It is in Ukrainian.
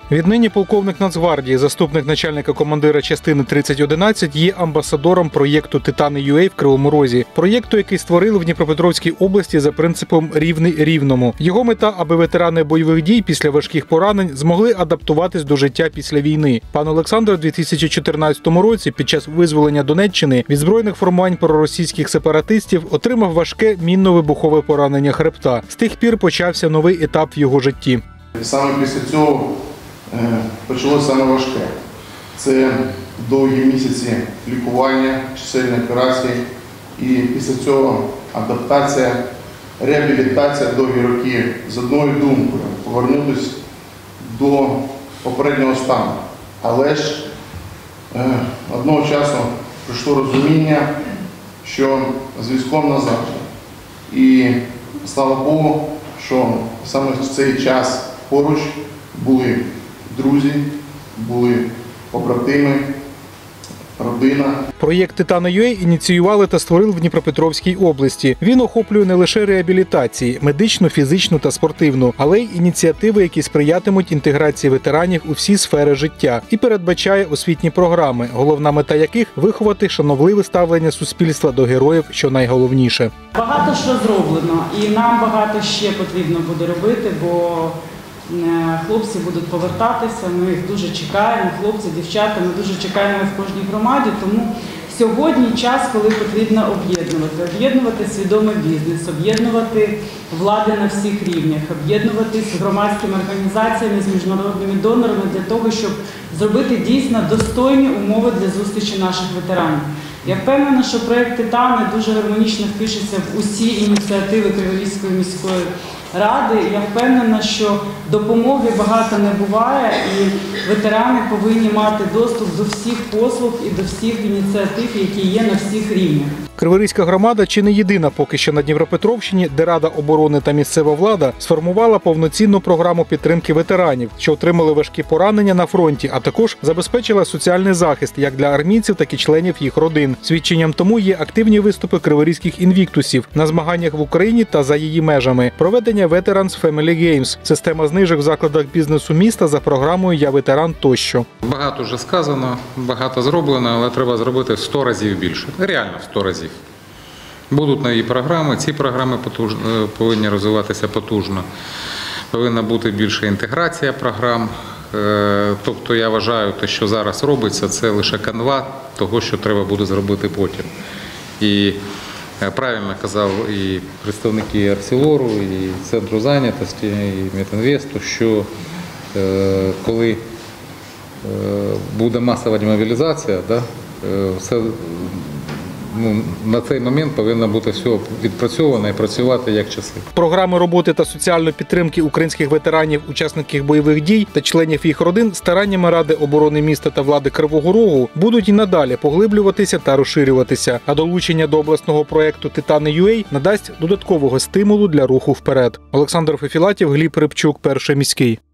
Віднині полковник Нацгвардії, заступник начальника командира частини 3011, є амбасадором проєкту «Титани.UA» в Кривому Розі. Проєкту, який створили в Дніпропетровській області за принципом «рівний рівному». Його мета – аби ветерани бойових дій після важких поранень змогли адаптуватись до життя після війни. Пан Олександр у 2014 році під час визволення Донеччини від збройних формувань проросійських сепаратистів отримав важке мінно-вибухове поранення хребта. З тих пір почався новий етап в його житті. Саме після цього почалося саме важке. Це довгі місяці лікування, чисельні операції і після цього адаптація, реабілітація довгі роки з одною думкою – повернутися до попереднього стану. Але ж одного часу прийшло розуміння, що з військом назавжди. І слава Богу, що саме в цей час поруч були друзі, були побратими, родина. Проєкт «Титани.UA» ініціювали та створили в Дніпропетровській області. Він охоплює не лише реабілітації – медичну, фізичну та спортивну, але й ініціативи, які сприятимуть інтеграції ветеранів у всі сфери життя. І передбачає освітні програми, головна мета яких – виховати шанобливе ставлення суспільства до героїв, що найголовніше. Багато що зроблено, і нам багато ще потрібно буде робити, бо хлопці будуть повертатися, ми їх дуже чекаємо, хлопці, дівчата, ми дуже чекаємо в кожній громаді, тому сьогодні час, коли потрібно об'єднувати свідомий бізнес, об'єднувати влади на всіх рівнях, об'єднуватись з громадськими організаціями, з міжнародними донорами для того, щоб зробити дійсно достойні умови для зустрічі наших ветеранів. Я впевнена, що проєкт «Титани» дуже гармонічно впишеться в усі ініціативи Криворізької міської ради. Я впевнена, що допомоги багато не буває, і ветерани повинні мати доступ до всіх послуг і до всіх ініціатив, які є на всіх рівнях. Криворізька громада чи не єдина поки що на Дніпропетровщині, де Рада оборони та місцева влада сформувала повноцінну програму підтримки ветеранів, що отримали важкі поранення на фронті, а також забезпечила соціальний захист як для армійців, так і членів їх родин. Свідченням тому є активні виступи криворізьких інвіктусів на змаганнях в Україні та за її межами, проведення Veterans Family Games, система знижок в закладах бізнесу міста за програмою «Я ветеран» тощо. Багато вже сказано, багато зроблено, але треба зробити в 100 разів більше. Реально в 100 разів. Будуть нові програми, ці програми повинні розвиватися потужно. Повинна бути більша інтеграція програм. Тобто я вважаю, те, що зараз робиться, це лише канва того, що треба буде зробити потім. І правильно казав і представники Арселору, і Центру зайнятості, і Метінвесту, що коли буде масова демобілізація, на цей момент повинно бути все відпрацьовано і працювати як часи. Програми роботи та соціальної підтримки українських ветеранів, учасників бойових дій та членів їх родин стараннями Ради оборони міста та влади Кривого Рогу будуть і надалі поглиблюватися та розширюватися, а долучення до обласного проєкту «Титани.UA» надасть додаткового стимулу для руху вперед. Олександр Фефілатів, Гліб Рибчук, Перший міський.